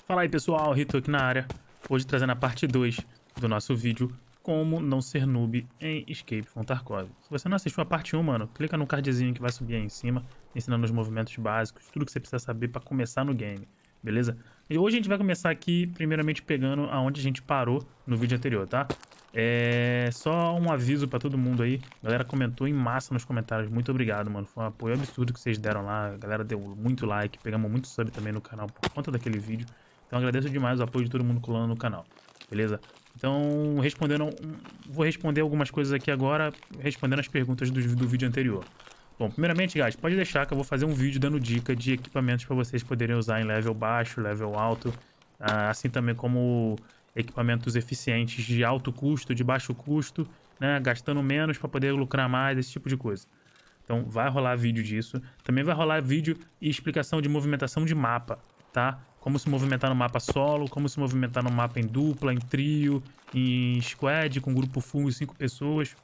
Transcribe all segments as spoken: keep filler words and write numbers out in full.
Fala aí pessoal, Rito aqui na área, hoje trazendo a parte dois do nosso vídeo como não ser noob em Escape from Tarkov. Se você não assistiu a parte um, mano, clica no cardzinho que vai subir aí em cima, ensinando os movimentos básicos, tudo que você precisa saber para começar no game, beleza? E hoje a gente vai começar aqui, primeiramente pegando aonde a gente parou no vídeo anterior, tá? É só um aviso pra todo mundo aí, a galera comentou em massa nos comentários, muito obrigado, mano, foi um apoio absurdo que vocês deram lá, a galera deu muito like, pegamos muito sub também no canal por conta daquele vídeo. Então agradeço demais o apoio de todo mundo colando no canal, beleza? Então, respondendo, vou responder algumas coisas aqui agora, respondendo as perguntas do, do vídeo anterior. Bom, primeiramente, guys, pode deixar que eu vou fazer um vídeo dando dica de equipamentos para vocês poderem usar em level baixo, level alto, assim também como equipamentos eficientes de alto custo, de baixo custo, né, gastando menos para poder lucrar mais, esse tipo de coisa. Então, vai rolar vídeo disso. Também vai rolar vídeo e explicação de movimentação de mapa, tá? Como se movimentar no mapa solo, como se movimentar no mapa em dupla, em trio, em squad, com grupo full e cinco pessoas.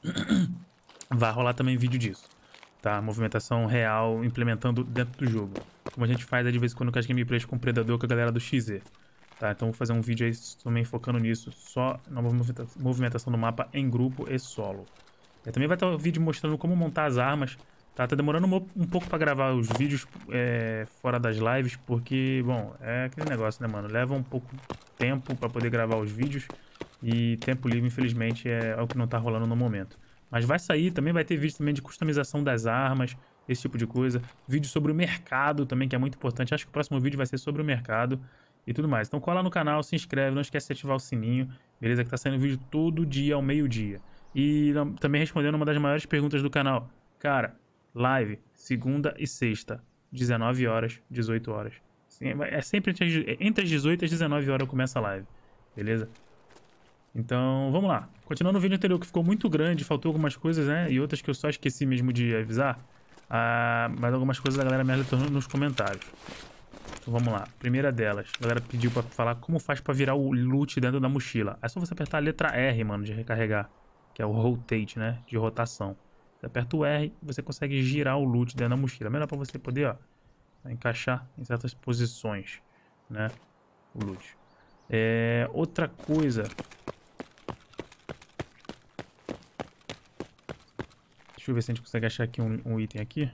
Vai rolar também vídeo disso, tá? Movimentação real, implementando dentro do jogo. Como a gente faz de vez em quando com as gameplays com o Predador, com a galera do X Z. Tá? Então vou fazer um vídeo aí também focando nisso, só na movimentação do mapa em grupo e solo. E também vai ter um vídeo mostrando como montar as armas. Tá, tá demorando um pouco pra gravar os vídeos é, fora das lives, porque, bom, é aquele negócio, né, mano? Leva um pouco tempo pra poder gravar os vídeos e tempo livre, infelizmente, é, é o que não tá rolando no momento. Mas vai sair, também vai ter vídeo também de customização das armas, esse tipo de coisa. Vídeo sobre o mercado também, que é muito importante. Acho que o próximo vídeo vai ser sobre o mercado e tudo mais. Então cola no canal, se inscreve, não esquece de ativar o sininho, beleza? Que tá saindo vídeo todo dia ao meio-dia. E também respondendo uma das maiores perguntas do canal. Cara, live, segunda e sexta, dezenove horas, dezoito horas. É sempre entre as dezoito e as dezenove horas eu começo a live, beleza? Então, vamos lá. Continuando o vídeo anterior que ficou muito grande, faltou algumas coisas, né? E outras que eu só esqueci mesmo de avisar. Ah, mas algumas coisas a galera me alertou nos comentários. Então vamos lá. Primeira delas, a galera pediu pra falar como faz pra virar o loot dentro da mochila. É só você apertar a letra R, mano, de recarregar. Que é o rotate, né? De rotação. Você aperta o R e você consegue girar o loot dentro da mochila. Melhor para você poder, ó, encaixar em certas posições, né? O loot. É, outra coisa. Deixa eu ver se a gente consegue achar aqui um, um item aqui.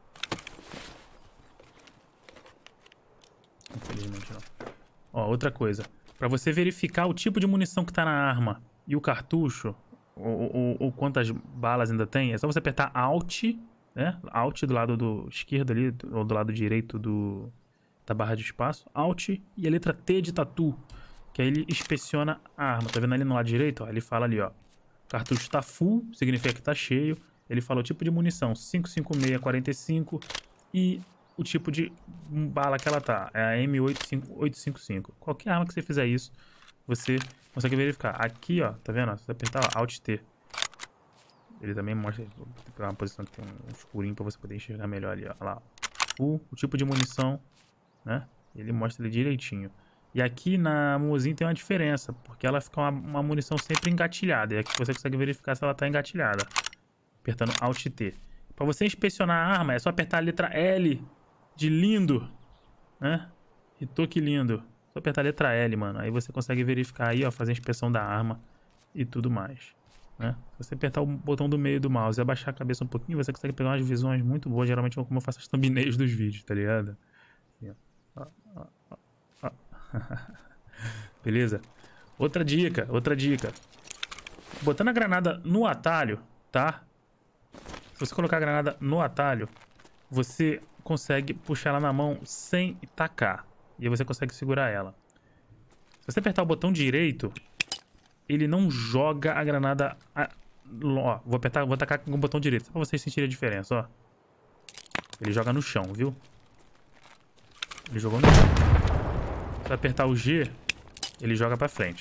Infelizmente não. Ó, outra coisa. Para você verificar o tipo de munição que tá na arma e o cartucho, Ou, ou, ou quantas balas ainda tem, é só você apertar Alt, né? Alt do lado do esquerdo ali, ou do lado direito do, da barra de espaço. Alt e a letra T de tatu, que aí ele inspeciona a arma. Tá vendo ali no lado direito? Ó, ele fala ali, ó. Cartucho tá full, significa que tá cheio. Ele fala o tipo de munição, cinco cinco seis quarenta e cinco. E o tipo de bala que ela tá, é a M oito cinco cinco. Qualquer arma que você fizer isso, você consegue verificar. Aqui, ó, tá vendo? Se você apertar ó, Alt T, ele também mostra uma posição que tem um escurinho pra você poder enxergar melhor ali, ó. Olha lá. O, o tipo de munição, né? Ele mostra ele direitinho. E aqui na Mozinho tem uma diferença, porque ela fica uma, uma munição sempre engatilhada. E aqui você consegue verificar se ela tá engatilhada, apertando Alt T. Pra você inspecionar a arma, é só apertar a letra L de lindo, né? Hitoki lindo. Só apertar a letra L, mano. Aí você consegue verificar aí, ó, fazer a inspeção da arma e tudo mais, né? Se você apertar o botão do meio do mouse e abaixar a cabeça um pouquinho, você consegue pegar umas visões muito boas. Geralmente é como eu faço as thumbnails dos vídeos, tá ligado? Assim, ó. Ó, ó, ó. Beleza? Outra dica, outra dica. Botando a granada no atalho, tá? Se você colocar a granada no atalho, você consegue puxar ela na mão sem tacar. E aí você consegue segurar ela. Se você apertar o botão direito, ele não joga a granada... A... Ó, vou apertar, vou tacar com o botão direito, só pra vocês sentirem a diferença, ó. Ele joga no chão, viu? Ele jogou no chão. Se apertar o G, ele joga pra frente.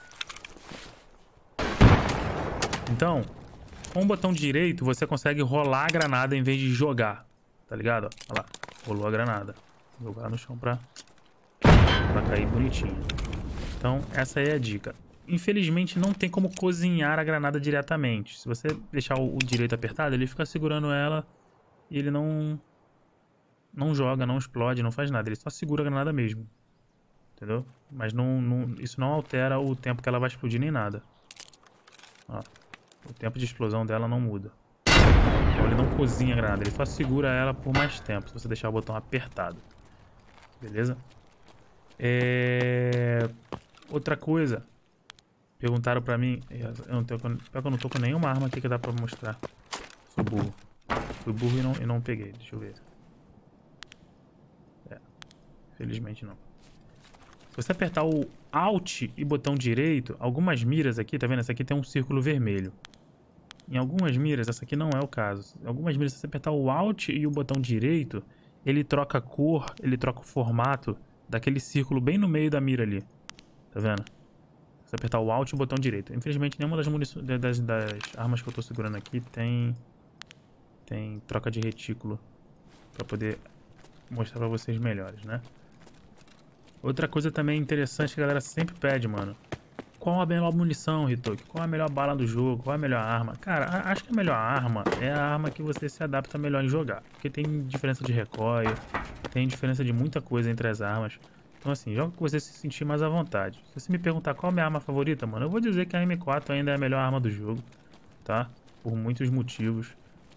Então, com o botão direito, você consegue rolar a granada em vez de jogar. Tá ligado? Ó, olha lá. Rolou a granada. Vou jogar no chão pra... pra cair bonitinho. Então, essa aí é a dica. Infelizmente, não tem como cozinhar a granada diretamente. Se você deixar o, o direito apertado, ele fica segurando ela e ele não... não joga, não explode, não faz nada. Ele só segura a granada mesmo. entendeu? Mas não, não, isso não altera o tempo que ela vai explodir nem nada. Ó, o tempo de explosão dela não muda. Então ele não cozinha a granada, ele só segura ela por mais tempo, se você deixar o botão apertado. Beleza? É... Outra coisa. Perguntaram pra mim... Eu não, tenho, eu não tô com nenhuma arma aqui que dá pra mostrar. Sou burro. Fui burro e não, e não peguei, deixa eu ver. É, felizmente não. Se você apertar o Alt e botão direito, algumas miras aqui, tá vendo? Essa aqui tem um círculo vermelho. Em algumas miras, essa aqui não é o caso. Em algumas miras, se você apertar o Alt e o botão direito, ele troca a cor, ele troca o formato daquele círculo bem no meio da mira ali. Tá vendo? Se você apertar o Alt e o botão direito. Infelizmente, nenhuma das, munições, das, das armas que eu tô segurando aqui tem, tem troca de retículo. Pra poder mostrar pra vocês melhores, né? Outra coisa também interessante que a galera sempre pede, mano. Qual a melhor munição, Hitoki? Qual a melhor bala do jogo? Qual a melhor arma? Cara, acho que a melhor arma é a arma que você se adapta melhor em jogar. Porque tem diferença de recoil, tem diferença de muita coisa entre as armas. Então assim, joga que você se sentir mais à vontade. Se você me perguntar qual é a minha arma favorita, mano, eu vou dizer que a M quatro ainda é a melhor arma do jogo, tá? Por muitos motivos.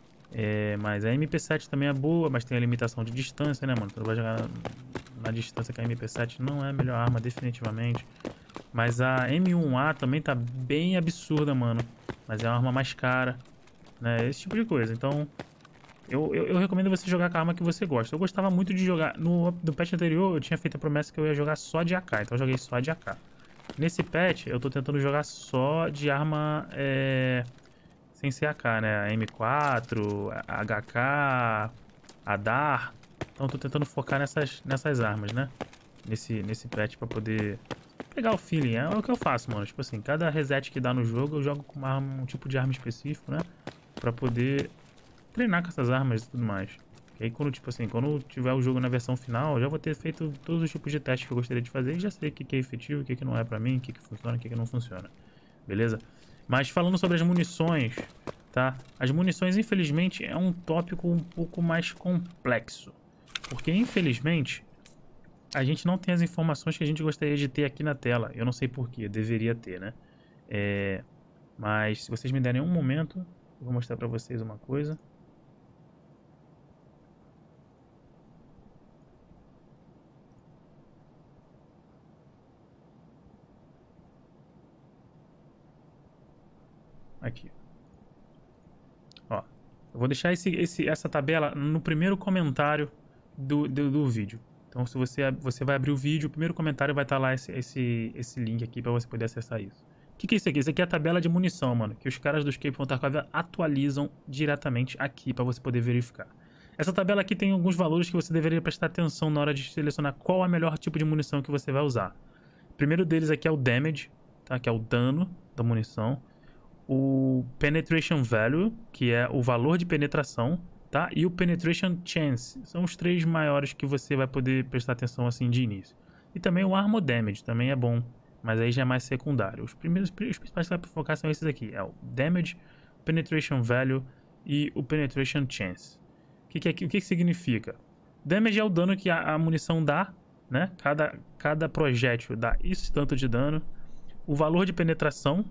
É, mas a M P sete também é boa, mas tem a limitação de distância, né, mano? Você não vai jogar na distância que a M P sete não é a melhor arma, definitivamente. Mas a M um A também tá bem absurda, mano. Mas é uma arma mais cara, né? Esse tipo de coisa. Então, eu, eu, eu recomendo você jogar com a arma que você gosta. Eu gostava muito de jogar... No, no patch anterior, eu tinha feito a promessa que eu ia jogar só de A K. Então, eu joguei só de A K. Nesse patch, eu tô tentando jogar só de arma... É... Sem ser A K, né? A M quatro, a H K, a D A R. Então, eu tô tentando focar nessas, nessas armas, né? Nesse, nesse patch pra poder... pegar o feeling, é o que eu faço, mano. Tipo assim, cada reset que dá no jogo, eu jogo com uma arma, um tipo de arma específico, né? Pra poder treinar com essas armas e tudo mais. E aí, quando, tipo assim, quando tiver o jogo na versão final, eu já vou ter feito todos os tipos de testes que eu gostaria de fazer e já sei o que é efetivo, o que não é pra mim, o que funciona, o que não funciona. Beleza? Mas falando sobre as munições, tá? As munições, infelizmente, é um tópico um pouco mais complexo. Porque, infelizmente... a gente não tem as informações que a gente gostaria de ter aqui na tela. Eu não sei porquê, deveria ter, né? É... Mas se vocês me derem um momento, eu vou mostrar pra vocês uma coisa. Aqui. Ó, eu vou deixar esse, esse, essa tabela no primeiro comentário do, do, do vídeo. Então, se você, você vai abrir o vídeo, o primeiro comentário vai estar lá esse, esse, esse link aqui pra você poder acessar isso. O que, que é isso aqui? Isso aqui é a tabela de munição, mano, que os caras do Escape from Tarkov atualizam diretamente aqui pra você poder verificar. Essa tabela aqui tem alguns valores que você deveria prestar atenção na hora de selecionar qual é o melhor tipo de munição que você vai usar. O primeiro deles aqui é o damage, tá? Que é o dano da munição. O penetration value, que é o valor de penetração, tá? E o penetration chance. São os três maiores que você vai poder prestar atenção assim de início. E também o armor damage, também é bom, mas aí já é mais secundário. Os primeiros, os principais que vai focar são esses aqui. É o damage, penetration value e o penetration chance. O que, que, é, o que, que significa? Damage é o dano que a, a munição dá, né? Cada, cada projétil dá isso tanto de dano. O valor de penetração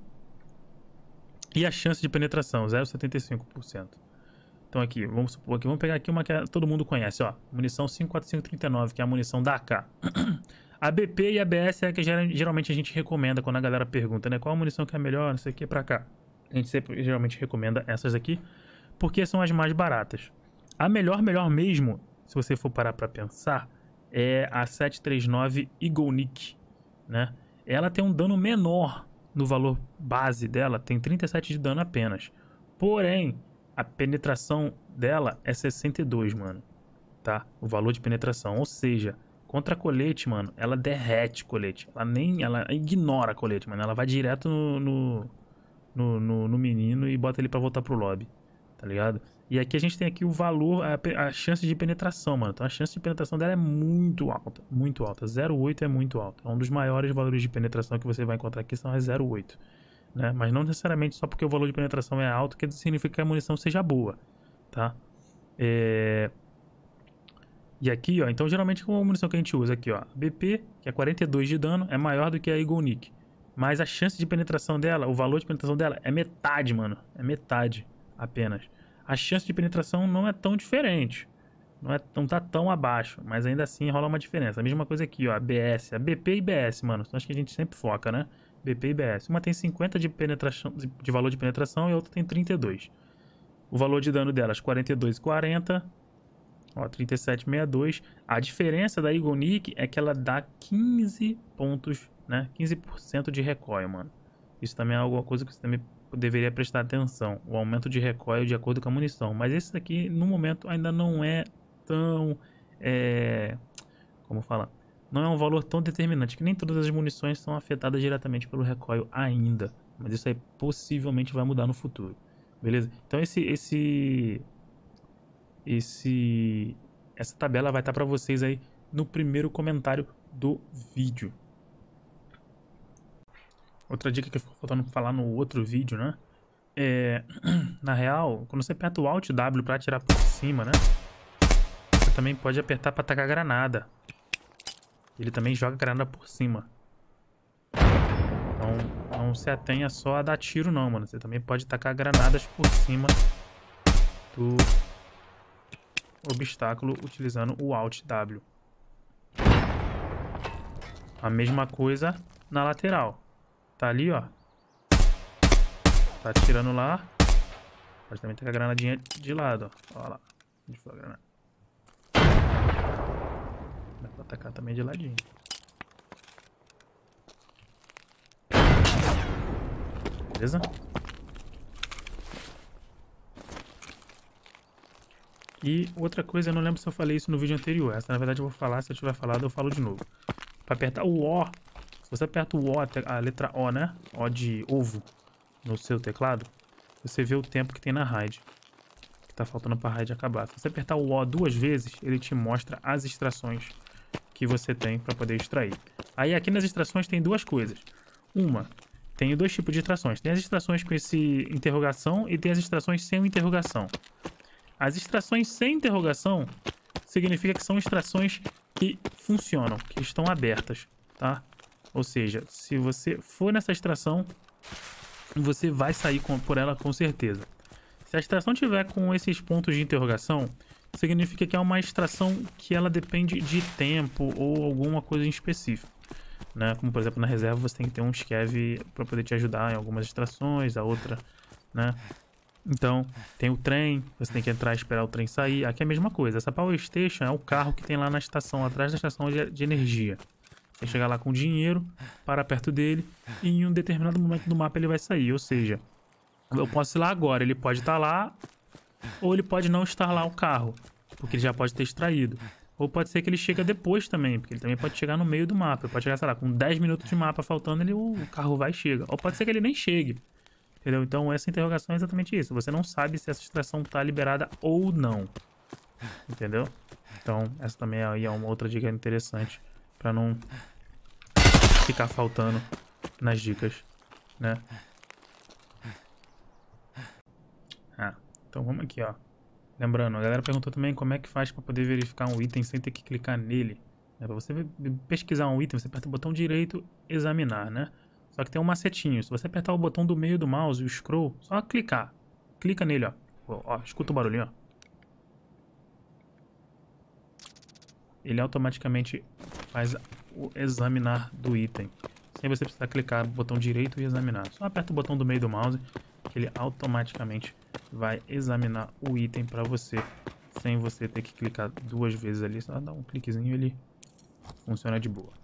e a chance de penetração, zero vírgula setenta e cinco por cento. Então aqui, vamos supor aqui, vamos pegar aqui uma que todo mundo conhece, ó. Munição cinco quatro cinco três nove, que é a munição da A K. A B P e a B S é a que geralmente a gente recomenda quando a galera pergunta, né? Qual a munição que é melhor, não sei o que, pra cá. A gente sempre geralmente recomenda essas aqui, porque são as mais baratas. A melhor, melhor mesmo, se você for parar pra pensar, é a sete três nove Eagle Nick, né? Ela tem um dano menor no valor base dela, tem trinta e sete de dano apenas. Porém, a penetração dela é sessenta e dois, mano, tá? O valor de penetração, ou seja, contra colete, mano, ela derrete colete. Ela nem, ela ignora colete, mano. Ela vai direto no, no, no, no, no menino e bota ele pra voltar pro lobby, tá ligado? E aqui a gente tem aqui o valor, a, a chance de penetração, mano. Então a chance de penetração dela é muito alta, muito alta. zero vírgula oito é muito alta. É um dos maiores valores de penetração que você vai encontrar aqui, são as zero vírgula oito. Né? Mas não necessariamente só porque o valor de penetração é alto que significa que a munição seja boa, tá? É... E aqui, ó, então geralmente qual a munição que a gente usa aqui, ó, B P, que é quarenta e dois de dano, é maior do que a Eagle Nick. Mas a chance de penetração dela, o valor de penetração dela é metade, mano. É metade apenas. A chance de penetração não é tão diferente. Não, é, não tá tão abaixo, mas ainda assim rola uma diferença. A mesma coisa aqui, ó, a B S, a B P e B S, mano. Então acho que a gente sempre foca, né? B P e B S. Uma tem cinquenta de penetração, de valor de penetração e a outra tem trinta e dois. O valor de dano delas, quarenta e dois e quarenta. Ó, trinta e sete e sessenta e dois. A diferença da Eagle Nick é que ela dá quinze pontos, né? quinze por cento de recoil, mano. Isso também é alguma coisa que você também deveria prestar atenção. O aumento de recoil de acordo com a munição. Mas esse daqui, no momento, ainda não é tão... É... Como falar? Não é um valor tão determinante, que nem todas as munições são afetadas diretamente pelo recoil ainda. Mas isso aí possivelmente vai mudar no futuro. Beleza? Então esse... esse... Esse, essa tabela vai estar para vocês aí no primeiro comentário do vídeo. Outra dica que ficou faltando falar no outro vídeo, né? É, na real, quando você aperta o Alt W para atirar por cima, né? Você também pode apertar para atacar granada. Ele também joga granada por cima. Então não se atenha só a dar tiro não, mano. Você também pode tacar granadas por cima do obstáculo utilizando o Alt W. A mesma coisa na lateral. Tá ali, ó. Tá atirando lá. Pode também ter a granadinha de lado, ó. Olha lá. Onde foi a granada? Dá pra atacar também de ladinho. Beleza? E outra coisa, eu não lembro se eu falei isso no vídeo anterior. Essa, na verdade, eu vou falar. Se eu tiver falado, eu falo de novo. Para apertar o O, se você aperta o O, a letra O, né? O de ovo no seu teclado, você vê o tempo que tem na raid. Que tá faltando para a raid acabar. Se você apertar o O duas vezes, ele te mostra as extrações que você tem para poder extrair. Aí aqui nas extrações tem duas coisas. Uma, tem dois tipos de extrações. Tem as extrações com esse interrogação e tem as extrações sem interrogação. As extrações sem interrogação significa que são extrações que funcionam, que estão abertas, tá? Ou seja, se você for nessa extração, você vai sair com, por ela com certeza. Se a extração tiver com esses pontos de interrogação, significa que é uma extração que ela depende de tempo ou alguma coisa em específico, né? Como por exemplo na reserva você tem que ter um scav para poder te ajudar em algumas extrações, a outra, né? Então, tem o trem, você tem que entrar e esperar o trem sair. Aqui é a mesma coisa. Essa Power Station é o carro que tem lá na estação, atrás da estação de, de energia. Você chegar lá com dinheiro, para perto dele, e em um determinado momento do mapa ele vai sair. Ou seja, eu posso ir lá agora, ele pode estar lá, ou ele pode não estar lá o carro, porque ele já pode ter extraído. Ou pode ser que ele chega depois também, porque ele também pode chegar no meio do mapa. Ele pode chegar, sei lá, com dez minutos de mapa faltando, ele, o carro vai e chega. Ou pode ser que ele nem chegue. Entendeu? Então essa interrogação é exatamente isso. Você não sabe se essa extração está liberada ou não. Entendeu? Então essa também aí é uma outra dica interessante para não ficar faltando nas dicas, né? Ah, então vamos aqui, ó. Lembrando, a galera perguntou também como é que faz para poder verificar um item sem ter que clicar nele. É, para você pesquisar um item, você aperta o botão direito, examinar, né? Só que tem um macetinho. Se você apertar o botão do meio do mouse, o scroll, só clicar. Clica nele, ó. Ó, escuta o barulhinho, ó. Ele automaticamente faz o examinar do item. Sem você precisar clicar no botão direito e examinar. Só aperta o botão do meio do mouse, que ele automaticamente vai examinar o item pra você. Sem você ter que clicar duas vezes ali. Só dá um cliquezinho e ele funciona de boa.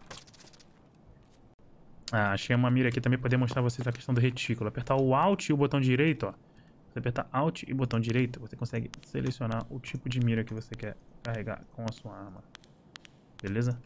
Ah, achei uma mira aqui também para demonstrar a vocês a questão do retículo. Apertar o Alt e o botão direito, ó. Você apertar Alt e botão direito, você consegue selecionar o tipo de mira que você quer carregar com a sua arma. Beleza?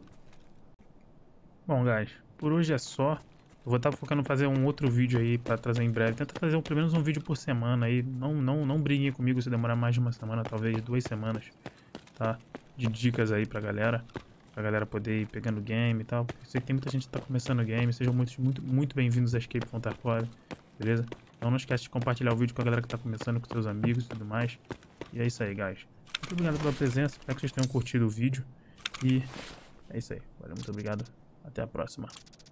Bom, guys, por hoje é só. Eu vou estar focando em fazer um outro vídeo aí para trazer em breve. Tenta fazer pelo menos um vídeo por semana aí. Não, não, não briguem comigo se demorar mais de uma semana, talvez duas semanas, tá? De dicas aí pra galera. Pra galera poder ir pegando game e tal. Porque eu sei que tem muita gente que tá começando o game. Sejam muito, muito, muito bem-vindos a Escape from Tarkov, beleza? Então não esquece de compartilhar o vídeo com a galera que tá começando, com seus amigos e tudo mais. E é isso aí, guys. Muito obrigado pela presença. Espero que vocês tenham curtido o vídeo. E é isso aí. Valeu, muito obrigado. Até a próxima.